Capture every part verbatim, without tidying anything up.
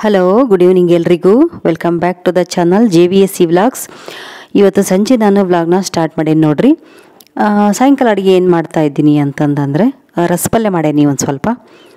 Hello good evening ಎಲ್ರಿಗೂ welcome back to the channel J V S C vlogs. ಇವತ್ತು ಸಂಜೆ ನಾನು ವ್ಲಾಗ್ನ ಸ್ಟಾರ್ಟ್ ಮಾಡೇನಿ ನೋಡ್ರಿ. ಸಾಯಂಕಾಲ ಅಡುಗೆ ಏನು ಮಾಡ್ತಾ ಇದ್ದೀನಿ ಅಂತಂದರೆ ರಸಪಲ್ಯ ಮಾಡೇನಿ. ಒಂದು ಸ್ವಲ್ಪ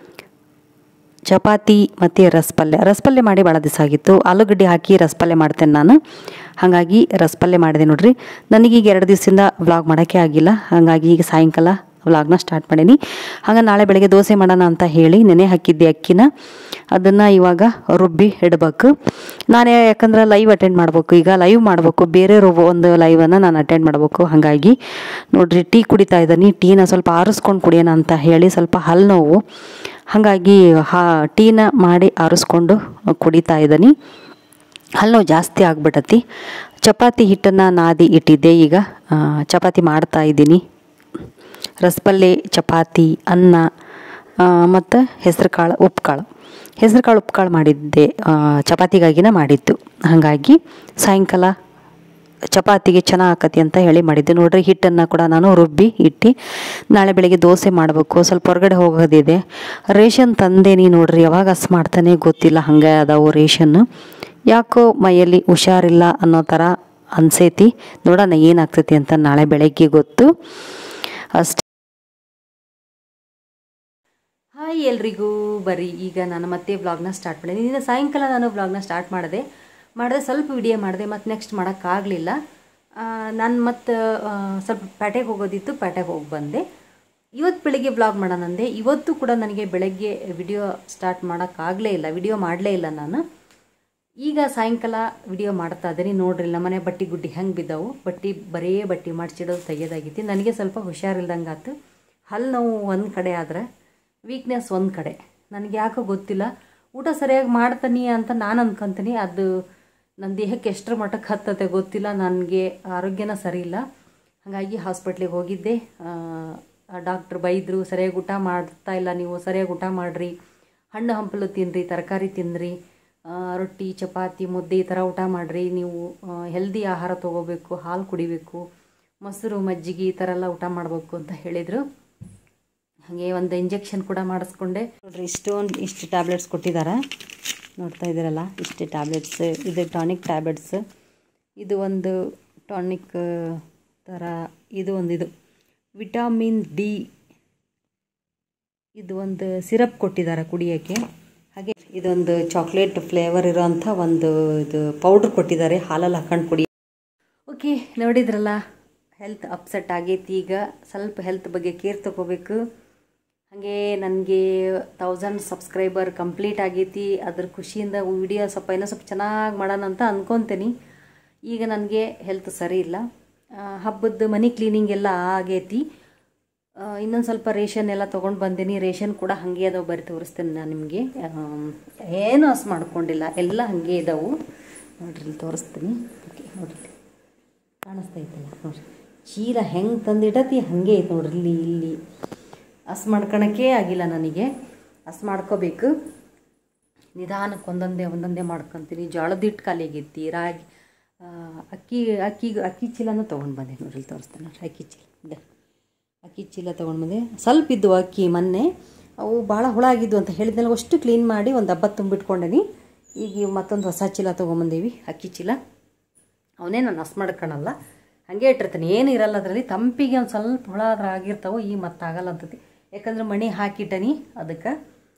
ಚಪಾತಿ ಮತ್ತು ರಸಪಲ್ಯ ರಸಪಲ್ಯ ಮಾಡಿ ಭಾಳ ದಿವಸ ಆಗಿತ್ತು. ಆಲೂಗಡ್ಡೆ ಹಾಕಿ ರಸಪಲ್ಯ ಮಾಡ್ತೇನೆ ನಾನು, ಹಾಗಾಗಿ ರಸಪಲ್ಯ ಮಾಡಿದೆ ನೋಡ್ರಿ. ನನಗೀಗ ಎರಡು ದಿವಸದಿಂದ ವ್ಲಾಗ್ ಮಾಡೋಕ್ಕೆ ಆಗಿಲ್ಲ, ಹಾಗಾಗಿ ಈಗ ಸಾಯಂಕಾಲ ವ್ಲಾಗ್ನ ಸ್ಟಾರ್ಟ್ ಮಾಡೀನಿ. ಹಾಗೆ ನಾಳೆ ಬೆಳಗ್ಗೆ ದೋಸೆ ಮಾಡೋಣ ಅಂತ ಹೇಳಿ ನೆನೆ ಹಾಕಿದ್ದೆ ಅಕ್ಕಿನ, ಅದನ್ನು ಇವಾಗ ರುಬ್ಬಿ ಇಡಬೇಕು. ನಾನೇ ಯಾಕಂದ್ರೆ ಲೈವ್ ಅಟೆಂಡ್ ಮಾಡಬೇಕು, ಈಗ ಲೈವ್ ಮಾಡಬೇಕು, ಬೇರೆ ಒಂದು ಲೈವನ್ನು ನಾನು ಅಟೆಂಡ್ ಮಾಡಬೇಕು. ಹಾಗಾಗಿ ನೋಡ್ರಿ ಟೀ ಕುಡಿತಾ ಇದ್ದೀನಿ. ಟೀನ ಸ್ವಲ್ಪ ಆರಿಸ್ಕೊಂಡು ಕುಡಿಯೋಣ ಅಂತ ಹೇಳಿ, ಸ್ವಲ್ಪ ಹಲ್ಲು ನೋವು, ಹಾಗಾಗಿ ಹಾ ಟೀನ ಮಾಡಿ ಆರಿಸ್ಕೊಂಡು ಕುಡಿತಾ ಇದ್ದೀನಿ. ಹಲ್ಲು ನೋವು ಜಾಸ್ತಿ ಆಗ್ಬಿಟ್ಟತಿ. ಚಪಾತಿ ಹಿಟ್ಟನ್ನು ನಾದಿ ಇಟ್ಟಿದ್ದೆ, ಈಗ ಚಪಾತಿ ಮಾಡ್ತಾ ಇದ್ದೀನಿ. ರಸಪಲ್ಲೆ, ಚಪಾತಿ, ಅನ್ನ ಮತ್ತು ಹೆಸರು ಕಾಳು ಉಪ್ಪುಕಾಳು ಹೆಸರು ಕಾಳು ಉಪ್ಪುಕಾಳು ಮಾಡಿದ್ದೆ, ಚಪಾತಿಗಾಗಿನ ಮಾಡಿದ್ದು. ಹಾಗಾಗಿ ಸಾಯಂಕಾಲ ಚಪಾತಿಗೆ ಚೆನ್ನಾಗಿ ಆಕತಿ ಅಂತ ಹೇಳಿ ಮಾಡಿದ್ದೆ ನೋಡ್ರಿ. ಹಿಟ್ಟನ್ನು ಕೂಡ ನಾನು ರುಬ್ಬಿ ಇಟ್ಟು ನಾಳೆ ಬೆಳಗ್ಗೆ ದೋಸೆ ಮಾಡಬೇಕು. ಸ್ವಲ್ಪ ಹೊರಗಡೆ ಹೋಗೋದಿದೆ. ರೇಷನ್ ತಂದೇನಿ ನೋಡ್ರಿ, ಯಾವಾಗ ಹಸ್ ಮಾಡ್ತಾನೆ ಗೊತ್ತಿಲ್ಲ, ಹಂಗೆ ಅದಾವು ರೇಷನ್ನು. ಯಾಕೋ ಮೈಯಲ್ಲಿ ಹುಷಾರಿಲ್ಲ ಅನ್ನೋ ಥರ ಅನ್ಸೈತಿ. ನೋಡೋಣ ಏನಾಗ್ತೈತಿ ಅಂತ ನಾಳೆ ಬೆಳಗ್ಗೆ ಗೊತ್ತು. ಅಷ್ಟೇ. ಹಾಯ್ ಎಲ್ರಿಗೂ, ಬರ್ರಿ ಈಗ ನಾನು ಮತ್ತೆ ವ್ಲಾಗ್ನ ಸ್ಟಾರ್ಟ್ ಮಾಡಿದೆ. ಇನ್ನು ಸಾಯಂಕಾಲ ನಾನು ವ್ಲಾಗ್ನ ಸ್ಟಾರ್ಟ್ ಮಾಡಿದೆ ಮಾಡಿದೆ ಸ್ವಲ್ಪ ವಿಡಿಯೋ ಮಾಡಿದೆ, ಮತ್ತು ನೆಕ್ಸ್ಟ್ ಮಾಡೋಕ್ಕಾಗಲಿಲ್ಲ. ನಾನು ಮತ್ತು ಸ್ವಲ್ಪ ಪೇಟೆಗೆ ಹೋಗೋದಿತ್ತು, ಪೇಟೆಗೆ ಹೋಗಿ ಬಂದೆ. ಇವತ್ತು ಬೆಳಗ್ಗೆ ವ್ಲಾಗ್ ಮಾಡೋಣಂದೆ. ಇವತ್ತು ಕೂಡ ನನಗೆ ಬೆಳಗ್ಗೆ ವಿಡಿಯೋ ಸ್ಟಾರ್ಟ್ ಮಾಡೋಕ್ಕಾಗಲೇ ಇಲ್ಲ, ವಿಡಿಯೋ ಮಾಡಲೇ ಇಲ್ಲ ನಾನು. ಈಗ ಸಾಯಂಕಾಲ ವಿಡಿಯೋ ಮಾಡ್ತಾ ಇದ್ದೀನಿ ನೋಡ್ರಿ. ನಮ್ಮನೆ ಬಟ್ಟೆ ಗುಡ್ಡಿ ಹೆಂಗೆ ಬಿದ್ದಾವು, ಬಟ್ಟೆ ಬರೇ ಬಟ್ಟೆ ಮಾಡಿಸಿಡೋದು ತೆಗೆಯೋದಾಗಿತ್ತು. ನನಗೆ ಸ್ವಲ್ಪ ಹುಷಾರಿಲ್ದಂಗೆ ಆಯ್ತು. ಹಲ್ಲು ನೋವು ಒಂದು ಕಡೆ ಆದರೆ ವೀಕ್ನೆಸ್ ಒಂದು ಕಡೆ. ನನಗೆ ಯಾಕೋ ಗೊತ್ತಿಲ್ಲ, ಊಟ ಸರಿಯಾಗಿ ಮಾಡ್ತೀನಿ ಅಂತ ನಾನು ಅನ್ಕೊತೀನಿ. ಅದು ನನ್ನ ದೇಹಕ್ಕೆ ಎಷ್ಟರ ಮಟ್ಟಕ್ಕೆ ಹತ್ತತೆ ಗೊತ್ತಿಲ್ಲ. ನನಗೆ ಆರೋಗ್ಯನ ಸರಿ ಇಲ್ಲ, ಹಾಗಾಗಿ ಹಾಸ್ಪಿಟ್ಲಿಗೆ ಹೋಗಿದ್ದೆ. ಡಾಕ್ಟ್ರ್ ಬೈದರು, ಸರಿಯಾಗಿ ಊಟ ಮಾಡ್ತಾ ಇಲ್ಲ ನೀವು, ಸರಿಯಾಗಿ ಊಟ ಮಾಡಿರಿ, ಹಣ್ಣು ಹಂಪಲು ತಿನ್ನಿರಿ, ತರಕಾರಿ ತಿನ್ನಿರಿ, ರೊಟ್ಟಿ ಚಪಾತಿ ಮುದ್ದೆ ಈ ಥರ ಊಟ ಮಾಡಿರಿ, ನೀವು ಹೆಲ್ದಿ ಆಹಾರ ತೊಗೋಬೇಕು, ಹಾಲು ಕುಡಿಬೇಕು, ಮೊಸರು ಮಜ್ಜಿಗೆ ಈ ಥರ ಎಲ್ಲ ಊಟ ಮಾಡಬೇಕು ಅಂತ ಹೇಳಿದರು. ಹಾಗೆ ಒಂದು ಇಂಜೆಕ್ಷನ್ ಕೂಡ ಮಾಡಿಸ್ಕೊಂಡೆ ನೋಡ್ರಿ. ಇಷ್ಟೊಂದು ಇಷ್ಟು ಟ್ಯಾಬ್ಲೆಟ್ಸ್ ಕೊಟ್ಟಿದ್ದಾರೆ, ನೋಡ್ತಾ ಇದ್ದೀರಲ್ಲ, ಇಷ್ಟು ಟ್ಯಾಬ್ಲೆಟ್ಸ್. ಇದು ಟಾನಿಕ್ ಟ್ಯಾಬ್ಲೆಟ್ಸ್, ಇದು ಒಂದು ಟಾನಿಕ್ ಥರ, ಇದು ಒಂದು ಇದು ವಿಟಮಿನ್ ಡಿ, ಇದು ಒಂದು ಸಿರಪ್ ಕೊಟ್ಟಿದ್ದಾರೆ ಕುಡಿಯೋಕ್ಕೆ. ಹಾಗೆ ಇದೊಂದು ಚಾಕ್ಲೇಟ್ ಫ್ಲೇವರ್ ಇರೋಂಥ ಒಂದು ಇದು ಪೌಡ್ರ್ ಕೊಟ್ಟಿದ್ದಾರೆ, ಹಾಲಲ್ಲಿ ಹಾಕೊಂಡು ಕುಡಿ. ಓಕೆ, ನೋಡಿದ್ರಲ್ಲ, ಹೆಲ್ತ್ ಅಪ್ಸೆಟ್ ಆಗೈತಿ. ಈಗ ಸ್ವಲ್ಪ ಹೆಲ್ತ್ ಬಗ್ಗೆ ಕೇರ್ ತೊಗೋಬೇಕು. ಹಾಗೆ ನನಗೆ ತೌಸಂಡ್ ಸಬ್ಸ್ಕ್ರೈಬರ್ ಕಂಪ್ಲೀಟ್ ಆಗೈತಿ. ಅದ್ರ ಖುಷಿಯಿಂದ ವಿಡಿಯೋ ಸ್ವಲ್ಪ ಇನ್ನೂ ಸ್ವಲ್ಪ ಚೆನ್ನಾಗಿ ಮಾಡೋಣ ಅಂತ ಅಂದ್ಕೊತೀನಿ. ಈಗ ನನಗೆ ಹೆಲ್ತ್ ಸರಿ ಇಲ್ಲ. ಹಬ್ಬದ ಮನೆ ಕ್ಲೀನಿಂಗ್ ಎಲ್ಲ ಆಗೈತಿ. ಇನ್ನೊಂದು ಸ್ವಲ್ಪ ರೇಷನ್ ಎಲ್ಲ ತೊಗೊಂಡು ಬಂದೀನಿ. ರೇಷನ್ ಕೂಡ ಹಾಗೆ ಅದಾವೆ, ಬರೀ ತೋರಿಸ್ತೇನೆ ನಾನು ನಿಮಗೆ. ಏನೂ ಹಸ್ ಮಾಡ್ಕೊಂಡಿಲ್ಲ, ಎಲ್ಲ ಹಾಗೆ ಇದಾವೆ ನೋಡ್ರಿ, ತೋರಿಸ್ತೀನಿ. ಓಕೆ ನೋಡ್ರಿ, ಕಾಣಿಸ್ತೈತಲ್ಲ ನೋಡ್ರಿ, ಚೀಲ ಹೆಂಗೆ ತಂದಿಡತಿ ಹಾಗೆ ಐತೆ ನೋಡ್ರಿ. ಇಲ್ಲಿ ಇಲ್ಲಿ ಹಸ್ ಮಾಡ್ಕೊಳಕ್ಕೆ ಆಗಿಲ್ಲ ನನಗೆ. ಹಸ್ ಮಾಡ್ಕೋಬೇಕು, ನಿಧಾನಕ್ಕೆ ಒಂದೊಂದೇ ಒಂದೊಂದೇ ಮಾಡ್ಕೊತೀನಿ. ಜೋಳದ ಹಿಟ್ಟು ಖಾಲಿ ಆಗೈತಿ, ರಾಗಿ ಅಕ್ಕಿ ಅಕ್ಕಿ ಅಕ್ಕಿ ಚೀಲನೂ ತೊಗೊಂಡು ಬಂದೆ ನೋಡ್ರಿ, ತೋರಿಸ್ತೇನೆ ನೋಡ್ರಿ. ಅಕ್ಕಿ ಚೀಲ ಇದೆ, ಅಕ್ಕಿ ಚೀಲ ತೊಗೊಂಡು ಬಂದೆ. ಸ್ವಲ್ಪ ಇದ್ದು ಅಕ್ಕಿ, ಮೊನ್ನೆ ಅವು ಭಾಳ ಹುಳ ಆಗಿದ್ದು ಅಂತ ಹೇಳಿದ್ನಲ್ಲ, ಅಷ್ಟು ಕ್ಲೀನ್ ಮಾಡಿ ಒಂದು ಹಬ್ಬ ತುಂಬಿಟ್ಕೊಂಡೇನಿ. ಈಗ ಮತ್ತೊಂದು ಹೊಸ ಚೀಲ ತೊಗೊಂಬಂದೀವಿ, ಅಕ್ಕಿ ಚೀಲ. ಅವನೇ ನಾನು ಹಸ್ ಮಾಡ್ಕೊಳಲ್ಲ, ಹಾಗೆ ಇಟ್ಟಿರ್ತೀನಿ, ಏನು ಇರಲ್ಲ ಅದರಲ್ಲಿ. ತಂಪಿಗೆ ಒಂದು ಸ್ವಲ್ಪ ಹುಳ ಅದ್ರ ಆಗಿರ್ತಾವೆ, ಈಗ ಮತ್ತಾಗಲ್ಲ ಅಂತತಿ, ಯಾಕಂದ್ರೆ ಮಣಿ ಹಾಕಿಟ್ಟನಿ ಅದಕ್ಕೆ.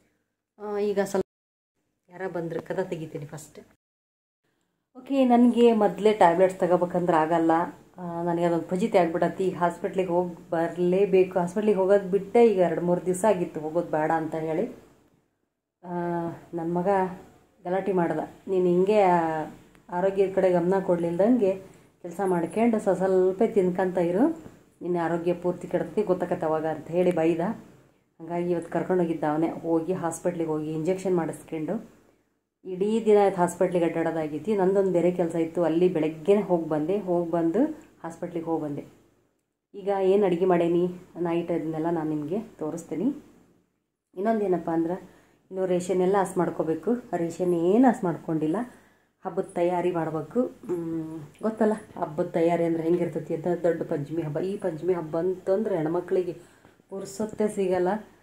ಈಗ ಸ್ವಲ್ಪ ಯಾರ ಬಂದರು, ಕದ ತೆಗಿತೀನಿ ಫಸ್ಟ್. ಓಕೆ, ನನಗೆ ಮೊದಲೇ ಟ್ಯಾಬ್ಲೆಟ್ಸ್ ತಗೋಬೇಕಂದ್ರೆ ಆಗಲ್ಲ, ನನಗೆ ಅದೊಂದು ಫಜಿತಿ ಆಗ್ಬಿಡತ್ತಿ. ಈಗ ಹಾಸ್ಪಿಟ್ಲಿಗೆ ಹೋಗಿ ಬರಲೇಬೇಕು. ಹಾಸ್ಪಿಟ್ಲಿಗೆ ಹೋಗೋದು ಬಿಟ್ಟೆ ಈಗ ಎರಡು ಮೂರು ದಿವಸ ಆಗಿತ್ತು, ಹೋಗೋದು ಬೇಡ ಅಂತ ಹೇಳಿ. ನನ್ನ ಮಗ ಗಲಾಟೆ ಮಾಡ್ದ, ನೀನು ಹಿಂಗೆ ಆರೋಗ್ಯದ ಕಡೆ ಗಮನ ಕೊಡಲಿಲ್ದಂಗೆ ಕೆಲಸ ಮಾಡ್ಕೊಂಡು ಸ ಸ್ವಲ್ಪ ತಿನ್ಕೊಂತ ಇರು, ನಿನ್ನ ಆರೋಗ್ಯ ಪೂರ್ತಿ ಕೆಡ್ತಿ ಗೊತ್ತಾಗತ್ತೆ ಅವಾಗ ಅಂತ ಹೇಳಿ ಬೈದ. ಹಾಗಾಗಿ ಇವತ್ತು ಕರ್ಕೊಂಡೋಗಿದ್ದ ಅವನೇ. ಹೋಗಿ ಹಾಸ್ಪಿಟ್ಲಿಗೆ ಹೋಗಿ ಇಂಜೆಕ್ಷನ್ ಮಾಡಿಸ್ಕೊಂಡು ಇಡೀ ದಿನ ಆಯ್ತು ಹಾಸ್ಪಿಟ್ಲಿಗೆ ಅಡ್ಡಾಡೋದಾಗೈತಿ. ನಂದೊಂದು ಬೇರೆ ಕೆಲಸ ಇತ್ತು, ಅಲ್ಲಿ ಬೆಳಗ್ಗೆ ಹೋಗಿ ಬಂದೆ. ಹೋಗಿ ಬಂದು ಹಾಸ್ಪಿಟ್ಲಿಗೆ ಹೋಗಿ ಬಂದೆ. ಈಗ ಏನು ಅಡುಗೆ ಮಾಡೇನಿ ನೈಟ್ ಅದನ್ನೆಲ್ಲ ನಾನು ನಿಮಗೆ ತೋರಿಸ್ತೀನಿ. ಇನ್ನೊಂದು ಏನಪ್ಪ ಅಂದ್ರೆ, ಇನ್ನು ರೇಷನ್ ಎಲ್ಲ ಹಸ್ ಮಾಡ್ಕೋಬೇಕು. ರೇಷನ್ ಏನು ಹಸ್ ಮಾಡ್ಕೊಂಡಿಲ್ಲ, ಹಬ್ಬದ ತಯಾರಿ ಮಾಡಬೇಕು. ಗೊತ್ತಲ್ಲ ಹಬ್ಬದ ತಯಾರಿ ಅಂದರೆ ಹೆಂಗಿರ್ತೈತಿ ಅಂತ. ದೊಡ್ಡ ಪಂಚಮಿ ಹಬ್ಬ, ಈ ಪಂಚಮಿ ಹಬ್ಬ ಅಂತಂದ್ರೆ ಹೆಣ್ಮಕ್ಳಿಗೆ ಪುರ್ಸೊತ್ತೆ ಸಿಗಲ್ಲ.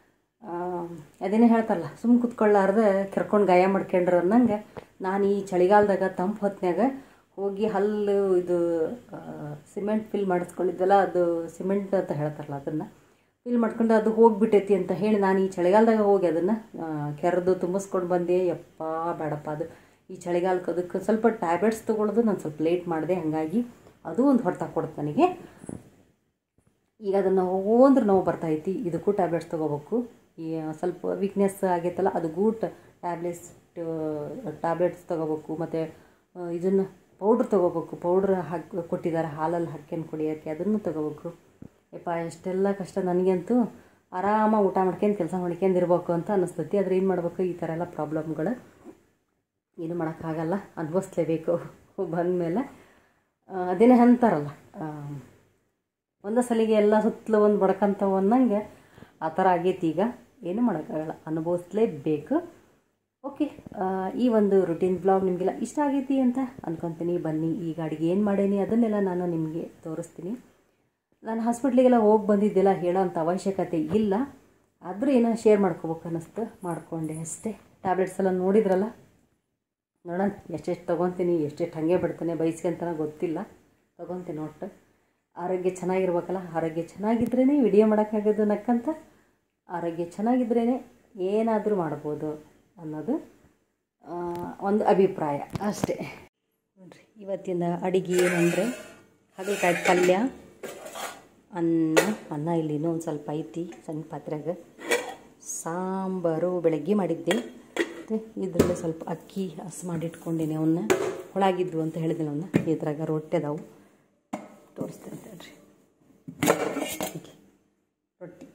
ಅದೇನೇ ಹೇಳ್ತಾರಲ್ಲ, ಸುಮ್ಮ ಕುತ್ಕೊಳ್ಳಾರ್ದೆ ಕೆರ್ಕೊಂಡು ಗಾಯ ಮಾಡ್ಕೊಂಡ್ರು ಅನ್ನಂಗೆ ನಾನು ಈ ಚಳಿಗಾಲದಾಗ ತಂಪು ಹೊತ್ನ್ಯಾಗ ಹೋಗಿ ಹಲ್ಲು ಇದು ಸಿಮೆಂಟ್ ಫಿಲ್ ಮಾಡಿಸ್ಕೊಂಡಿದ್ದೆಲ್ಲ, ಅದು ಸಿಮೆಂಟ್ ಅಂತ ಹೇಳ್ತಾರಲ್ಲ ಅದನ್ನು ಫಿಲ್ ಮಾಡ್ಕೊಂಡು ಅದು ಹೋಗಿಬಿಟ್ಟೈತಿ ಅಂತ ಹೇಳಿ ನಾನು ಈ ಚಳಿಗಾಲದಾಗ ಹೋಗಿ ಅದನ್ನು ಕೆರೆದು ತುಂಬಿಸ್ಕೊಂಡು ಬಂದೆ. ಯಪ್ಪ ಬೇಡಪ್ಪ, ಅದು ಈ ಚಳಿಗಾಲಕ್ಕೆ ಅದಕ್ಕೆ ಸ್ವಲ್ಪ ಟ್ಯಾಬ್ಲೆಟ್ಸ್ ತೊಗೊಳ್ಳೋದು ನಾನು ಸ್ವಲ್ಪ ಲೇಟ್ ಮಾಡಿದೆ, ಹಾಗಾಗಿ ಅದು ಒಂದು ಹೊರತು ಕೊಡುತ್ತೆ ನನಗೆ. ಈಗ ಅದನ್ನು ಹೋಗಂದ್ರೆ ನೋವು ಬರ್ತೈತಿ, ಇದಕ್ಕೂ ಟ್ಯಾಬ್ಲೆಟ್ಸ್ ತೊಗೋಬೇಕು. ಈ ಸ್ವಲ್ಪ ವೀಕ್ನೆಸ್ ಆಗೈತಲ್ಲ, ಅದಕ್ಕೂ ಟ್ಯಾಬ್ಲೆಟ್ಸ್ ಟ್ಯಾಬ್ಲೆಟ್ಸ್ ತೊಗೋಬೇಕು. ಮತ್ತು ಇದನ್ನು ಪೌಡ್ರ್ ತೊಗೋಬೇಕು, ಪೌಡ್ರ್ ಹಾಕಿ ಕೊಟ್ಟಿದ್ದಾರೆ ಹಾಲಲ್ಲಿ ಹಾಕ್ಕೊಂಡು ಕುಡಿಯೋಕ್ಕೆ, ಅದನ್ನು ತೊಗೋಬೇಕು. ಯಪ್ಪ ಎಷ್ಟೆಲ್ಲ ಕಷ್ಟ ನನಗಂತೂ. ಆರಾಮಾಗಿ ಊಟ ಮಾಡ್ಕೊಂಡು ಕೆಲಸ ಮಾಡ್ಕೊಂಡು ಇರ್ಬೇಕು ಅಂತ ಅನ್ನಿಸ್ತೈತಿ. ಆದರೆ ಏನು ಮಾಡ್ಬೇಕು, ಈ ಥರ ಎಲ್ಲ ಪ್ರಾಬ್ಲಮ್ಗಳು ಏನು ಮಾಡೋಕ್ಕಾಗಲ್ಲ, ಅನುಭವಿಸ್ಲೇಬೇಕು ಬಂದಮೇಲೆ. ಅದೇನೇ ಅಂತಾರಲ್ಲ, ಒಂದು ಸಲಿಗೆ ಎಲ್ಲ ಸುತ್ತಲೂ ಒಂದು ಬಡ್ಕಂತವು ಅನ್ನಂಗೆ ಆ ಥರ ಆಗೈತಿ. ಈಗ ಏನು ಮಾಡೋಕ್ಕಾಗಲ್ಲ, ಅನುಭವಿಸ್ಲೇಬೇಕು. ಓಕೆ, ಈ ಒಂದು ರುಟೀನ್ ಬ್ಲಾಗ್ ನಿಮಗೆಲ್ಲ ಇಷ್ಟ ಆಗೈತಿ ಅಂತ ಅಂದ್ಕೊತೀನಿ. ಬನ್ನಿ, ಈಗ ಅಡುಗೆ ಏನು ಮಾಡೇನಿ ಅದನ್ನೆಲ್ಲ ನಾನು ನಿಮಗೆ ತೋರಿಸ್ತೀನಿ. ನಾನು ಹಾಸ್ಪಿಟ್ಲಿಗೆಲ್ಲ ಹೋಗಿ ಬಂದಿದ್ದೆಲ್ಲ ಹೇಳೋ ಅಂಥ ಅವಶ್ಯಕತೆ ಇಲ್ಲ, ಆದರೂ ಏನೋ ಶೇರ್ ಮಾಡ್ಕೋಬೇಕು ಅನ್ನಿಸ್ತು, ಮಾಡಿಕೊಂಡೆ ಅಷ್ಟೇ. ಟ್ಯಾಬ್ಲೆಟ್ಸ್ ಎಲ್ಲ ನೋಡಿದ್ರಲ್ಲ, ನೋಡೋಣ ಎಷ್ಟೆಷ್ಟು ತೊಗೊತೀನಿ, ಎಷ್ಟೆಷ್ಟು ಹಾಗೆ ಬಿಡ್ತಾನೆ ಬೈಸ್ಕೊಂತನ ಗೊತ್ತಿಲ್ಲ, ತೊಗೊತೀನಿ ಒಟ್ಟು. ಆರೋಗ್ಯ ಚೆನ್ನಾಗಿರ್ಬೇಕಲ್ಲ, ಆರೋಗ್ಯ ಚೆನ್ನಾಗಿದ್ರೇ ವಿಡಿಯೋ ಮಾಡೋಕ್ಕಾಗೋದು ನಕ್ಕಂತ. ಆರೋಗ್ಯ ಚೆನ್ನಾಗಿದ್ರೇ ಏನಾದರೂ ಮಾಡ್ಬೋದು ಅನ್ನೋದು ಒಂದು ಅಭಿಪ್ರಾಯ ಅಷ್ಟೇ. ನೋಡಿರಿ, ಇವತ್ತಿನ ಅಡುಗೆ ಏನಂದರೆ ಹಾಗಲಕಾಯಿ ಪಲ್ಯ, ಅನ್ನ ಅನ್ನ ಇಲ್ಲಿ ಇನ್ನೂ ಒಂದು ಸ್ವಲ್ಪ ಐತಿ ಸಣ್ಣ ಪಾತ್ರೆಗೆ. ಸಾಂಬಾರು ಬೆಳಗ್ಗೆ ಮಾಡಿದ್ದೆ, ಮತ್ತು ಇದರಲ್ಲಿ ಸ್ವಲ್ಪ ಅಕ್ಕಿ ಹಸಿ ಮಾಡಿಟ್ಕೊಂಡೇನೆ. ಅವನ್ನ ಹೊಳಾಗಿದ್ದು ಅಂತ ಹೇಳಿದ್ದೀನಿ, ಅವನ್ನ ಇದ್ರಾಗ ರೊಟ್ಟಿ ಅದಾವು ತೋರಿಸ್ತೇನೆ ಹೇಳ್ರಿ. ರೊಟ್ಟಿ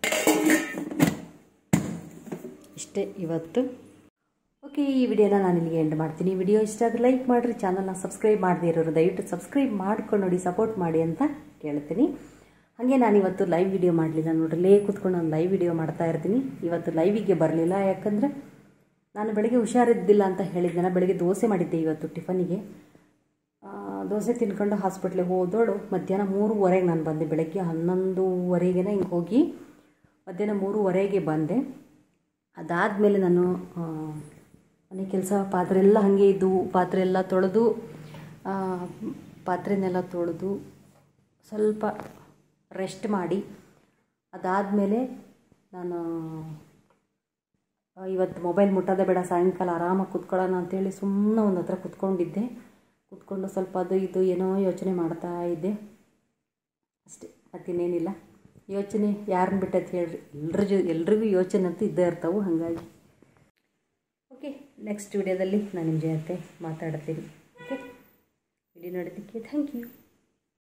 ಇಷ್ಟೇ ಇವತ್ತು. ಓಕೆ, ಈ ವಿಡಿಯೋನ ನಾನು ಇಲ್ಲಿಗೆ ಎಂಡ್ ಮಾಡ್ತೀನಿ. ವಿಡಿಯೋ ಇಷ್ಟ ಆದರೆ ಲೈಕ್ ಮಾಡಿರಿ, ಚಾನಲ್ನ ಸಬ್ಸ್ಕ್ರೈಬ್ ಮಾಡದೇ ಇರೋರು ದಯವಿಟ್ಟು ಸಬ್ಸ್ಕ್ರೈಬ್ ಮಾಡ್ಕೊಂಡು ನೋಡಿ, ಸಪೋರ್ಟ್ ಮಾಡಿ ಅಂತ ಕೇಳ್ತೀನಿ. ಹಾಗೆ ನಾನಿವತ್ತು ಲೈವ್ ವಿಡಿಯೋ ಮಾಡಲಿಲ್ಲ ನೋಡ್ರಿ, ಲೇ ಕೂತ್ಕೊಂಡು ನಾನು ಲೈವ್ ವಿಡಿಯೋ ಮಾಡ್ತಾ ಇರ್ತೀನಿ. ಇವತ್ತು ಲೈವಿಗೆ ಬರಲಿಲ್ಲ, ಯಾಕಂದರೆ ನಾನು ಬೆಳಗ್ಗೆ ಹುಷಾರಿದ್ದಿಲ್ಲ ಅಂತ ಹೇಳಿದ್ದೆ. ಬೆಳಗ್ಗೆ ದೋಸೆ ಮಾಡಿದ್ದೆ ಇವತ್ತು ಟಿಫನಿಗೆ. ದೋಸೆ ತಿನ್ಕೊಂಡು ಹಾಸ್ಪಿಟ್ಲಿಗೆ ಹೋದೋಳು ಮಧ್ಯಾಹ್ನ ಮೂರುವರೆಗೆ ನಾನು ಬಂದೆ. ಬೆಳಗ್ಗೆ ಹನ್ನೊಂದುವರೆಗೆ ಹಿಂಗೆ ಹೋಗಿ ಮಧ್ಯಾಹ್ನ ಮೂರುವರೆಗೆ ಬಂದೆ. ಅದಾದಮೇಲೆ ನಾನು ಮನೆ ಕೆಲಸ ಪಾತ್ರೆ ಎಲ್ಲ ಹಾಗೆ ಇದ್ದು ಪಾತ್ರೆ ಎಲ್ಲ ತೊಳೆದು ಪಾತ್ರೆನೆಲ್ಲ ತೊಳೆದು ಸ್ವಲ್ಪ ರೆಸ್ಟ್ ಮಾಡಿ, ಅದಾದಮೇಲೆ ನಾನು ಇವತ್ತು ಮೊಬೈಲ್ ಮುಟ್ಟೋದೇ ಬೇಡ, ಸಾಯಂಕಾಲ ಆರಾಮಾಗಿ ಕೂತ್ಕೊಳ್ಳೋಣ ಅಂತೇಳಿ ಸುಮ್ಮನೆ ಒಂದು ಹತ್ರ ಕೂತ್ಕೊಂಡಿದ್ದೆ. ಕೂತ್ಕೊಂಡು ಸ್ವಲ್ಪ ಅದು ಇದು ಏನೋ ಯೋಚನೆ ಮಾಡ್ತಾ ಇದ್ದೆ ಅಷ್ಟೇ, ಮತ್ತಿನ್ನೇನಿಲ್ಲ. ಯೋಚನೆ ಯಾರನ್ನ ಬಿಟ್ಟೈತೆ ಹೇಳ್ರಿ, ಎಲ್ರ ಜೊ ಎಲ್ರಿಗೂ ಯೋಚನೆ ಅಂತೂ ಇದ್ದೇ ಇರ್ತಾವೆ. ಹಾಗಾಗಿ ಓಕೆ, ನೆಕ್ಸ್ಟ್ ವಿಡಿಯೋದಲ್ಲಿ ನಾನು ನಿಮ್ಮ ಜೊತೆ ಮಾತಾಡ್ತೀನಿ. ಓಕೆ, ವಿಡಿಯೋ ನೋಡೋದಕ್ಕೆ ಥ್ಯಾಂಕ್ ಯು.